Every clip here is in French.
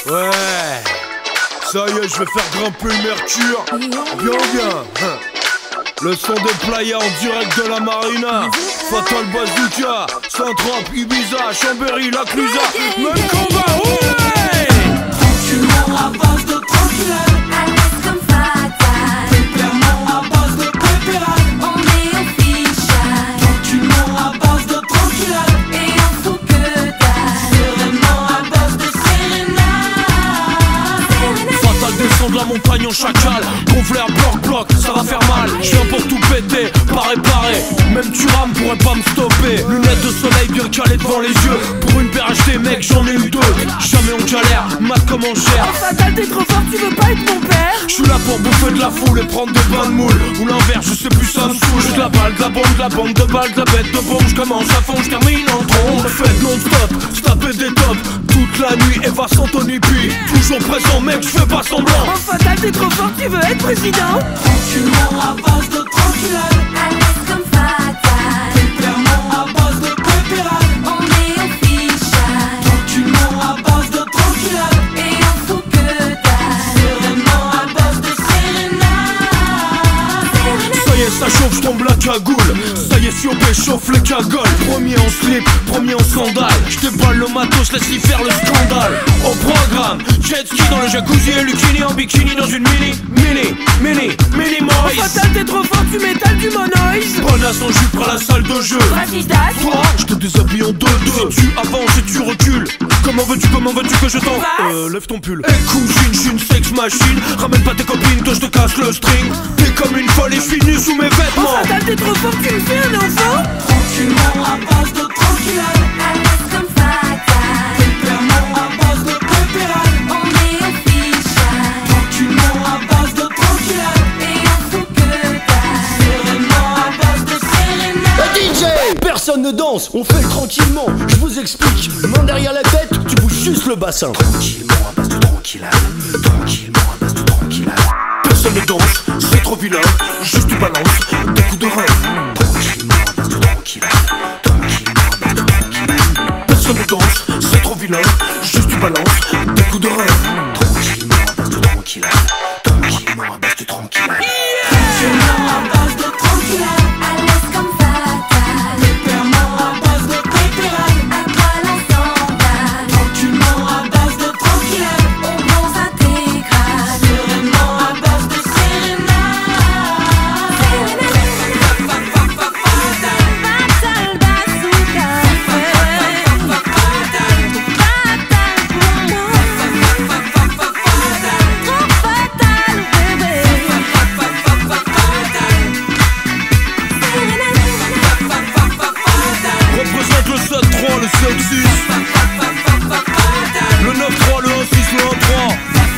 Ouais, ça y est, je vais faire grimper le mercure. Bien. Le son des playas en direct de la marina. Fatal Bazooka, Saint-Trope, Ibiza, Chambéry, la Clusa. Même combat, ouais. Tranquillement à base de tranquillade, à l'aise comme fatal. Tempèrement à base de pépérade, On est official. tranquillement à base de tranquillade, Et on fout que dalle. sereinement à base de sérénade. Fatal descend de la montagne en chacal. Gonfleur, bloc, ça va faire mal. Je viens pour tout péter, pas réparer. Même tu rames pourrait pas me stopper. Lunettes de soleil bien calées devant les yeux. Pour une paire achetée mec j'en ai eu deux. Jamais on galère, mat comme on gère. Fatal, t'es trop fort, tu veux pas être mon père? Je suis là pour bouffer de la foule et prendre des bains de moule. Ou l'inverse, je sais plus, ça me saoule. J'ai de la balle, de la bombe, de la bande, de balles, de la bête, de bombe. Je commence à fond, je termine en trombe. Fête non-stop, se taper des tops. Toute la nuit, Eva Santoni puis toujours présent mec, je fais pas semblant. Oh Fatal, t'es trop fort, tu veux être président? Tranquillement à base de tranquillade, À l'aise comme fatal. tempèrement à base de pépérade, On est official. tranquillement à base de tranquillade, Et on fout que dalle. sereinement à base de sérénade. Ça y est, ça chauffe, je tombe la cagoule. Ça y est, si on chauffe les cagoles. Premier en slip, premier en sandales. Je déballe le matos, laisse-y faire le scandale. Au programme, jet ski dans le jacuzzi et Lucini en bikini dans une mini Maurice. Fatal, t'es trop fort, tu m'étales du monoïse. Bonasse en jupe à la salle de jeu. Racistas. Toi, je te déshabille en deux. Si tu avances et tu recules. Comment veux-tu que je t'en lève ton pull. Eh cousine, j'suis une sex machine. Ramène pas tes copines que je te casse le string. T'es comme une folle et finie sous mes Oh vêtements. Fatal, t'es trop fort, tu me fais un enfant? Tranquillement à base de tranquillade, À l'aise comme fatal. tempèrement à base de pépérade, On est official. tranquillement à base de tranquillade, Et on fout que dalle. sereinement à base de sérénade. DJ, personne ne danse, on fait tranquillement. Je vous explique, main derrière la tête, tu bouges juste le bassin. Tranquillement à base de tranquillade, tranquillement à base de tranquillade. Personne ne danse, c'est trop vilain. Juste tu balances des coups de rein. Tranquillement à base de tranquillade, tranquillement à base de tranquillade. Personne ne danse, c'est trop vilain. Juste tu balances des coups de rein. Tranquillement à base de tranquillade, tranquillement à base de tranquillade. Tranquillement à base de tranquillade, À l'aise comme fatal. tempèrement à base de pépérade, À poil en sandales. tranquillement à base de tranquillade, On bronze intégral. sereinement à base de sérénade. Fatal bazooka. Fatal pour moi. Trop fatal bébé. Représente le 7-3, le 7-6. Le 9-3, le 1-6, le 1-3.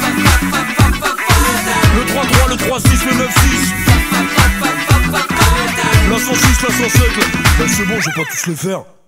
Le 3-3, le 3-6, le 9-6. La 106, la 107. Là, c'est bon, je vais pas tous les faire.